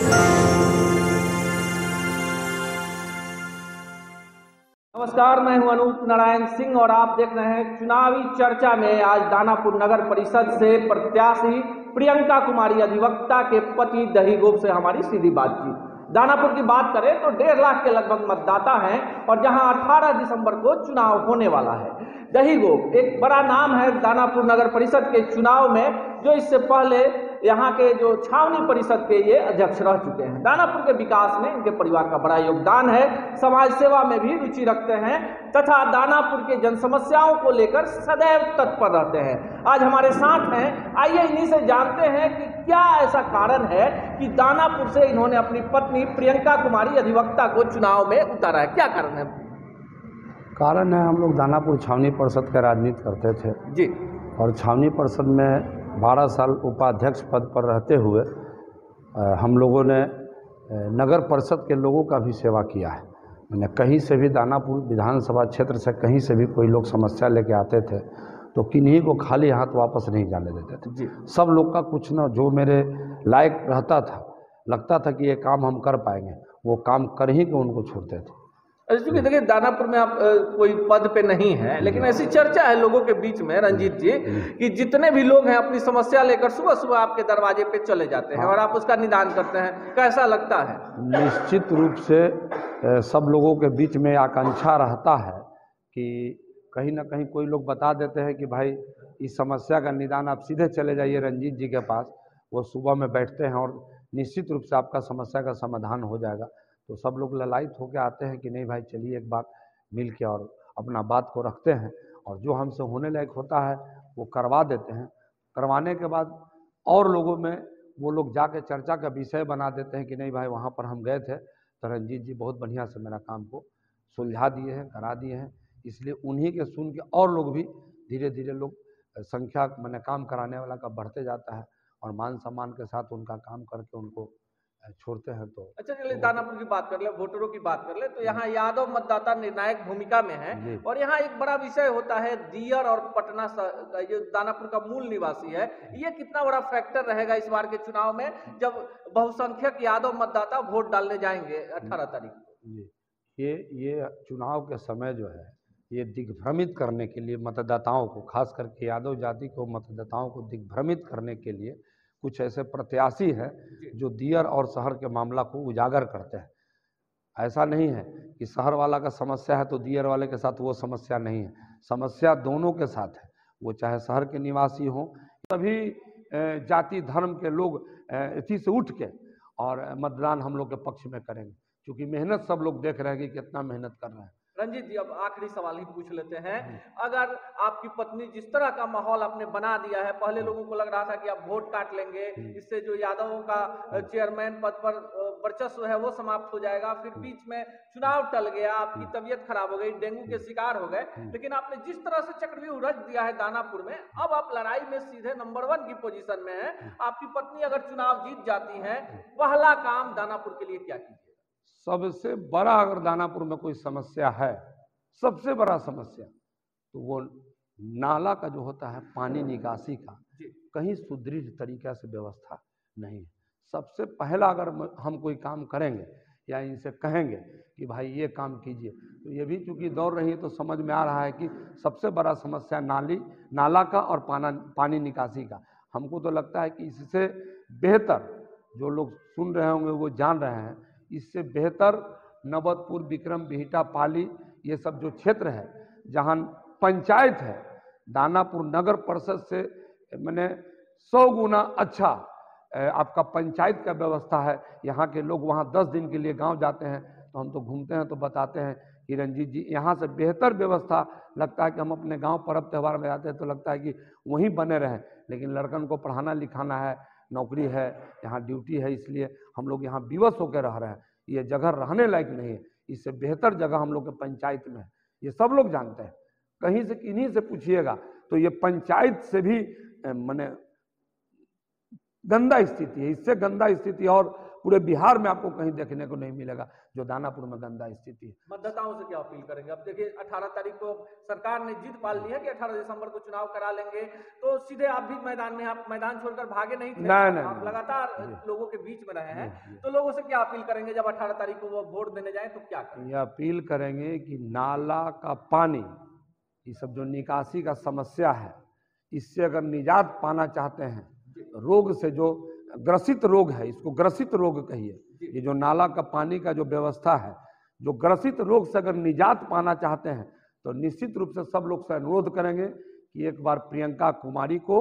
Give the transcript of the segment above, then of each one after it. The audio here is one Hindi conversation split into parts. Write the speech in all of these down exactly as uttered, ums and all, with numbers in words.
नमस्कार, मैं हूं अनूप नारायण सिंह और आप देख रहे हैं चुनावी चर्चा में। आज दानापुर नगर परिषद से प्रत्याशी प्रियंका कुमारी अधिवक्ता के पति दहीगोप से हमारी सीधी बातचीत। दानापुर की बात करें तो डेढ़ लाख के लगभग मतदाता हैं और जहां अठारह दिसंबर को चुनाव होने वाला है। दहीगोप एक बड़ा नाम है दानापुर नगर परिषद के चुनाव में, जो इससे पहले यहाँ के जो छावनी परिषद के ये अध्यक्ष रह चुके हैं। दानापुर के विकास में इनके परिवार का बड़ा योगदान है, समाज सेवा में भी रुचि रखते हैं तथा दानापुर के जन समस्याओं को लेकर सदैव तत्पर रहते हैं। आज हमारे साथ हैं, आइए इन्हीं से जानते हैं कि क्या ऐसा कारण है कि दानापुर से इन्होंने अपनी पत्नी प्रियंका कुमारी अधिवक्ता को चुनाव में उतारा है। क्या कारण है? कारण है, हम लोग दानापुर छावनी परिषद का राजनीति करते थे जी, और छावनी परिषद में बारह साल उपाध्यक्ष पद पर रहते हुए हम लोगों ने नगर परिषद के लोगों का भी सेवा किया है। मैंने कहीं से भी दानापुर विधानसभा क्षेत्र से कहीं से भी कोई लोग समस्या लेके आते थे तो किन्हीं को खाली हाथ वापस नहीं जाने देते थे जी। सब लोग का कुछ ना जो मेरे लायक रहता था, लगता था कि ये काम हम कर पाएंगे, वो काम कर ही के उनको छोड़ते थे। क्योंकि देखिए दानापुर में आप आ, कोई पद पे नहीं है, लेकिन ऐसी चर्चा है लोगों के बीच में रंजीत जी कि जितने भी लोग हैं अपनी समस्या लेकर सुबह सुबह आपके दरवाजे पे चले जाते हैं और आप उसका निदान करते हैं। कैसा लगता है? निश्चित रूप से सब लोगों के बीच में आकांक्षा रहता है कि कहीं ना कहीं कोई लोग बता देते हैं कि भाई इस समस्या का निदान आप सीधे चले जाइए रंजीत जी के पास, वो सुबह में बैठते हैं और निश्चित रूप से आपका समस्या का समाधान हो जाएगा। तो सब लोग ललायित होकर आते हैं कि नहीं भाई चलिए एक बार मिल के और अपना बात को रखते हैं और जो हमसे होने लायक होता है वो करवा देते हैं। करवाने के बाद और लोगों में वो लोग जाके चर्चा का विषय बना देते हैं कि नहीं भाई वहाँ पर हम गए थे तो रंजीत जी बहुत बढ़िया से मेरा काम को सुलझा दिए हैं, करा दिए हैं। इसलिए उन्हीं के सुन के और लोग भी धीरे धीरे लोग संख्या मैंने काम कराने वाला का बढ़ते जाता है और मान सम्मान के साथ उनका काम करके उनको छोड़ते हैं। तो अच्छा चलिए दानापुर की बात कर ले, वोटरों की बात कर ले तो यहाँ यादव मतदाता निर्णायक भूमिका में है और यहाँ एक बड़ा विषय होता है दियर और पटना जो दानापुर का मूल निवासी है, ये कितना बड़ा फैक्टर रहेगा इस बार के चुनाव में जब बहुसंख्यक यादव मतदाता वोट डालने जाएंगे अठारह तारीख को? ये ये चुनाव के समय जो है ये दिग्भ्रमित करने के लिए मतदाताओं को, खास करके यादव जाति को मतदाताओं को दिग्भ्रमित करने के लिए कुछ ऐसे प्रत्याशी हैं जो दियर और शहर के मामला को उजागर करते हैं। ऐसा नहीं है कि शहर वाला का समस्या है तो दियर वाले के साथ वो समस्या नहीं है, समस्या दोनों के साथ है। वो चाहे शहर के निवासी हों, सभी जाति धर्म के लोग इसी से उठ के और मतदान हम लोग के पक्ष में करेंगे, क्योंकि मेहनत सब लोग देख रहे हैं कि कितना मेहनत कर रहे हैं। रंजीत जी अब आखिरी सवाल ही पूछ लेते हैं, अगर आपकी पत्नी जिस तरह का माहौल आपने बना दिया है, पहले लोगों को लग रहा था कि आप वोट काट लेंगे, इससे जो यादवों का चेयरमैन पद पर वर्चस्व है वो समाप्त हो जाएगा, फिर बीच में चुनाव टल गया, आपकी तबीयत खराब हो गई, डेंगू के शिकार हो गए, लेकिन आपने जिस तरह से चक्रव्यूह रच दिया है दानापुर में, अब आप लड़ाई में सीधे नंबर वन की पोजीशन में है। आपकी पत्नी अगर चुनाव जीत जाती है, पहला काम दानापुर के लिए क्या कीजिए? सबसे बड़ा अगर दानापुर में कोई समस्या है, सबसे बड़ा समस्या तो वो नाला का जो होता है पानी निकासी का कहीं सुदृढ़ तरीक़े से व्यवस्था नहीं है। सबसे पहला अगर हम कोई काम करेंगे या इनसे कहेंगे कि भाई ये काम कीजिए, तो ये भी चूँकि दौड़ रही है तो समझ में आ रहा है कि सबसे बड़ा समस्या नाली नाला का और पाना पानी निकासी का। हमको तो लगता है कि इससे बेहतर जो लोग सुन रहे होंगे वो जान रहे हैं, इससे बेहतर नवतपुर, विक्रम, बिहिटा, पाली ये सब जो क्षेत्र है जहां पंचायत है, दानापुर नगर परिषद से मैंने सौ गुना अच्छा आपका पंचायत का व्यवस्था है। यहाँ के लोग वहाँ दस दिन के लिए गांव जाते हैं तो हम तो घूमते हैं तो बताते हैं कि रंजीत जी यहाँ से बेहतर व्यवस्था लगता है कि हम अपने गांव पर्व त्यौहार में जाते हैं तो लगता है कि वहीं बने रहें, लेकिन लड़कन को पढ़ाना लिखाना है, नौकरी है, यहाँ ड्यूटी है, इसलिए हम लोग यहाँ विवश होकर रह रहे हैं। ये जगह रहने लायक नहीं है, इससे बेहतर जगह हम लोग के पंचायत में है, ये सब लोग जानते हैं। कहीं से किन्हीं से पूछिएगा तो ये पंचायत से भी माने गंदा स्थिति है, इससे गंदा स्थिति और पूरे बिहार में आपको कहीं देखने को नहीं मिलेगा जो दानापुर में गंदा स्थिति है। मतदाताओं से क्या अपील करेंगे? अब देखिए अठारह तारीख को सरकार ने जिद पाल ली है कि अठारह दिसंबर को चुनाव करा लेंगे, तो सीधे आप भी मैदान में, आप मैदान छोड़कर भागे नहीं थे, नहीं, नहीं, आप नहीं, लगातार लोगों के बीच में रहे हैं, तो लोगों से क्या अपील करेंगे जब अठारह तारीख को वो वोट देने जाए तो क्या करेंगे? ये अपील करेंगे कि नाला का पानी, ये सब जो निकासी का समस्या है, इससे अगर निजात पाना चाहते हैं, रोग से जो ग्रसित रोग है, इसको ग्रसित रोग कहिए, ये जो नाला का पानी का जो व्यवस्था है, जो ग्रसित रोग से अगर निजात पाना चाहते हैं तो निश्चित रूप से सब लोग से अनुरोध करेंगे कि एक बार प्रियंका कुमारी को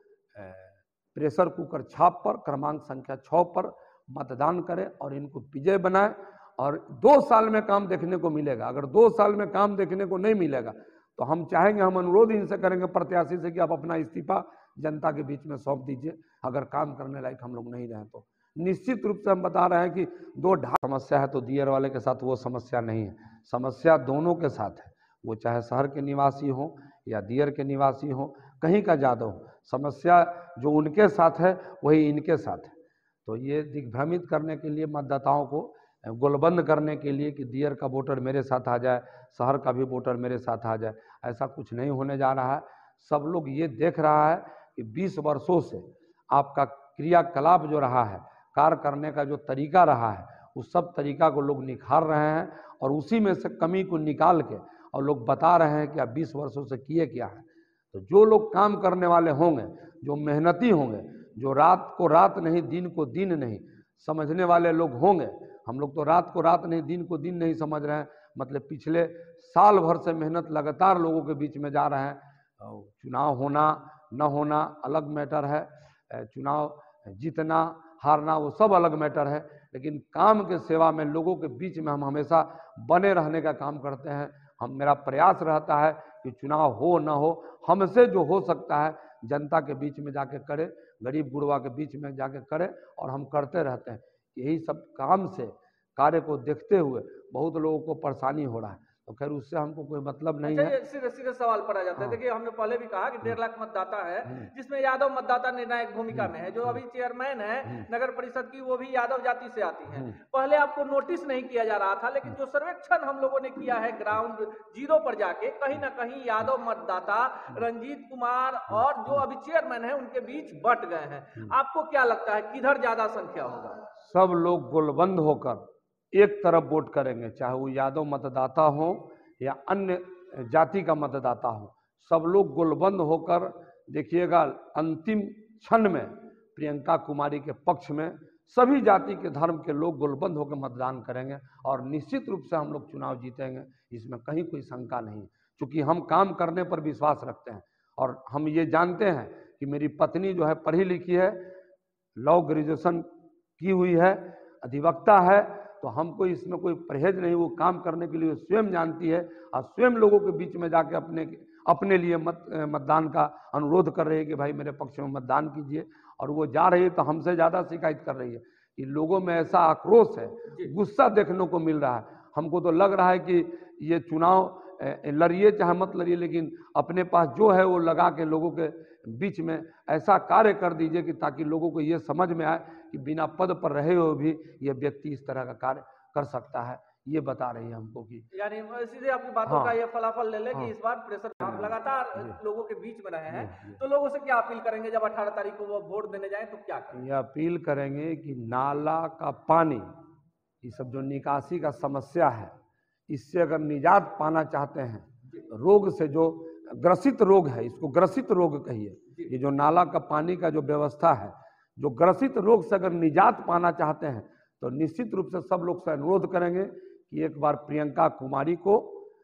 प्रेशर कुकर छाप पर क्रमांक संख्या छः पर मतदान करें और इनको विजय बनाएं। और दो साल में काम देखने को मिलेगा। अगर दो साल में काम देखने को नहीं मिलेगा तो हम चाहेंगे, हम अनुरोध इनसे करेंगे प्रत्याशी से कि आप अपना इस्तीफा जनता के बीच में सौंप दीजिए। अगर काम करने लायक हम लोग नहीं रहे तो निश्चित रूप से हम बता रहे हैं कि दो ढाई समस्या है, तो दियर वाले के साथ वो समस्या नहीं है। समस्या दोनों के साथ है, वो चाहे शहर के निवासी हो या दियर के निवासी हो, कहीं का ज़्यादा हो, समस्या जो उनके साथ है वही इनके साथ है। तो ये दिग्भ्रमित करने के लिए, मतदाताओं को गोलबंद करने के लिए कि दियर का वोटर मेरे साथ आ जाए, शहर का भी वोटर मेरे साथ आ जाए, ऐसा कुछ नहीं होने जा रहा है। सब लोग ये देख रहा है कि बीस वर्षों से आपका क्रियाकलाप जो रहा है, कार्य करने का जो तरीका रहा है, उस सब तरीका को लोग निखार रहे हैं और उसी में से कमी को निकाल के और लोग बता रहे हैं कि आप बीस वर्षों से किए क्या है। तो जो लोग काम करने वाले होंगे, जो मेहनती होंगे, जो रात को रात नहीं, दिन को दिन नहीं समझने वाले लोग होंगे, हम लोग तो रात को रात नहीं, दिन को दिन नहीं समझ रहे हैं, मतलब पिछले साल भर से मेहनत लगातार लोगों के बीच में जा रहे हैं। चुनाव होना न होना अलग मैटर है, चुनाव जीतना हारना वो सब अलग मैटर है, लेकिन काम के सेवा में लोगों के बीच में हम हमेशा बने रहने का काम करते हैं। हम मेरा प्रयास रहता है कि चुनाव हो ना हो, हमसे जो हो सकता है जनता के बीच में जाके करे, गरीब गुरबा के बीच में जाके करे, और हम करते रहते हैं। यही सब काम से, कार्य को देखते हुए बहुत लोगों को परेशानी हो रहा है, तो खैर उससे हमको कोई मतलब नहीं अच्छा, है। ये सीधे सीधे सवाल पर आ जाता है। देखिए हमने पहले भी कहा कि डेढ़ लाख मतदाता है, जिसमें यादव मतदाता निर्णायक भूमिका में है। जो अभी चेयरमैन है नगर परिषद की, वो भी यादव जाति से आती है। पहले आपको नोटिस नहीं किया जा रहा था, लेकिन जो सर्वेक्षण हम लोगों ने किया है ग्राउंड जीरो पर जाके, कहीं ना कहीं यादव मतदाता रंजीत कुमार और जो अभी चेयरमैन है उनके बीच बट गए हैं। आपको क्या लगता है किधर ज्यादा संख्या होगा? सब लोग गोलबंद होकर एक तरफ वोट करेंगे, चाहे वो यादव मतदाता हो या अन्य जाति का मतदाता हो। सब लोग गोलबंद होकर देखिएगा, अंतिम क्षण में प्रियंका कुमारी के पक्ष में सभी जाति के धर्म के लोग गोलबंद होकर मतदान करेंगे और निश्चित रूप से हम लोग चुनाव जीतेंगे, इसमें कहीं कोई शंका नहीं। क्योंकि हम काम करने पर विश्वास रखते हैं और हम ये जानते हैं कि मेरी पत्नी जो है पढ़ी लिखी है, लॉ ग्रेजुएशन की हुई है, अधिवक्ता है, तो हमको इसमें कोई परहेज नहीं। वो काम करने के लिए स्वयं जानती है और स्वयं लोगों के बीच में जाके अपने अपने लिए मत मतदान का अनुरोध कर रही है कि भाई मेरे पक्ष में मतदान कीजिए। और वो जा रही है तो हमसे ज़्यादा शिकायत कर रही है कि लोगों में ऐसा आक्रोश है, गुस्सा देखने को मिल रहा है। हमको तो लग रहा है कि ये चुनाव लड़िए चाहे मत लड़िए, लेकिन अपने पास जो है वो लगा के लोगों के बीच में ऐसा कार्य कर दीजिए कि ताकि लोगों को ये समझ में आए कि बिना पद पर रहे हुए भी ये व्यक्ति इस तरह का कार्य कर सकता है। ये बता रही है हमको कि यानी सीधे आपकी बातों हाँ, का ये फलाफल ले ले हाँ, कि इस बार प्रेशर आप लगातार लोगों के बीच में रहे हैं, जी, तो लोगों से क्या अपील करेंगे जब अठारह तारीख को वो वोट देने जाए तो क्या करेंगे? ये अपील करेंगे कि नाला का पानी, ये सब जो निकासी का समस्या है, इससे अगर निजात पाना चाहते हैं, रोग से जो ग्रसित रोग है, इसको ग्रसित रोग कहिए, ये जो नाला का पानी का जो व्यवस्था है, जो ग्रसित रोग से अगर निजात पाना चाहते हैं तो निश्चित रूप से सब लोग से अनुरोध करेंगे कि एक बार प्रियंका कुमारी को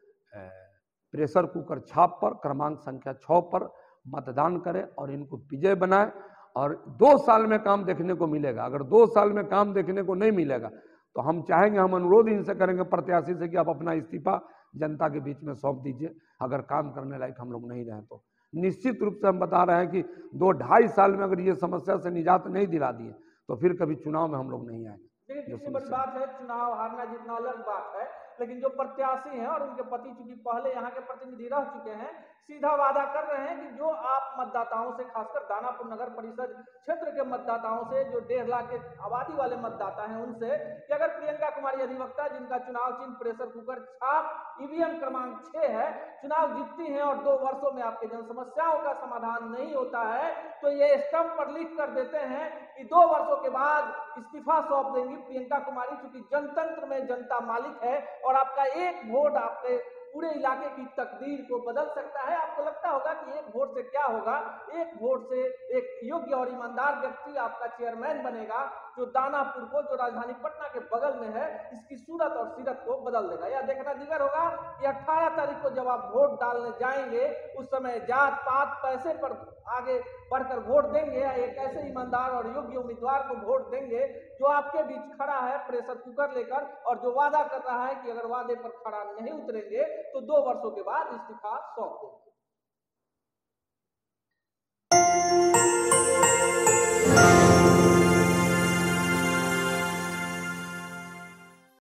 प्रेशर कुकर छाप पर क्रमांक संख्या छः पर मतदान करें और इनको विजय बनाएं। और दो साल में काम देखने को मिलेगा। अगर दो साल में काम देखने को नहीं मिलेगा तो हम चाहेंगे, हम अनुरोध इनसे करेंगे प्रत्याशी से कि आप अपना इस्तीफा जनता के बीच में सौंप दीजिए। अगर काम करने लायक हम लोग नहीं रहे तो निश्चित रूप से हम बता रहे हैं कि दो ढाई साल में अगर ये समस्या से निजात नहीं दिला दिए तो फिर कभी चुनाव में हम लोग नहीं आएंगे। देखिए कितनी बड़ी बात है, चुनाव हारना जीतना अलग बात है, लेकिन जो प्रत्याशी हैं और उनके पति चूंकि पहले यहाँ के प्रतिनिधि रह चुके हैं, सीधा वादा कर रहे हैं कि जो आप मतदाताओं से, खासकर दानापुर नगर परिषद क्षेत्र के मतदाताओं से, जो डेढ़ लाख के आबादी वाले मतदाता हैं, उनसे कि अगर प्रियंका कुमारी अधिवक्ता, जिनका चुनाव चिन्ह प्रेशर कुकर छाप ईवीएम क्रमांक छह है, चुनाव जीतती हैं और दो वर्षों में आपके जन समस्याओं का समाधान नहीं होता है, तो ये स्टंप पर लिख कर देते हैं कि दो वर्षों के बाद इस्तीफा सौंप देंगी प्रियंका कुमारी, क्योंकि जनतंत्र में जनता मालिक है और आपका एक वोट आपके पूरे इलाके की तकदीर को बदल सकता है। आपको लगता होगा कि एक वोट से क्या होगा, एक वोट से एक योग्य और ईमानदार व्यक्ति आपका चेयरमैन बनेगा, जो दानापुर को, जो राजधानी पटना के बगल में है, इसकी सूरत और सीरत को बदल देगा। यह देखना दीगर होगा कि अठारह तारीख को जब आप वोट डालने जाएंगे, उस समय जात पात पैसे पर आगे बढ़कर वोट देंगे, एक ऐसे ईमानदार और योग्य उम्मीदवार को वोट देंगे जो आपके बीच खड़ा है प्रेशर कुकर लेकर, और जो वादा कर रहा है कि अगर वादे पर खड़ा नहीं उतरेंगे तो दो वर्षों के बाद इस्तीफा सौंप देंगे।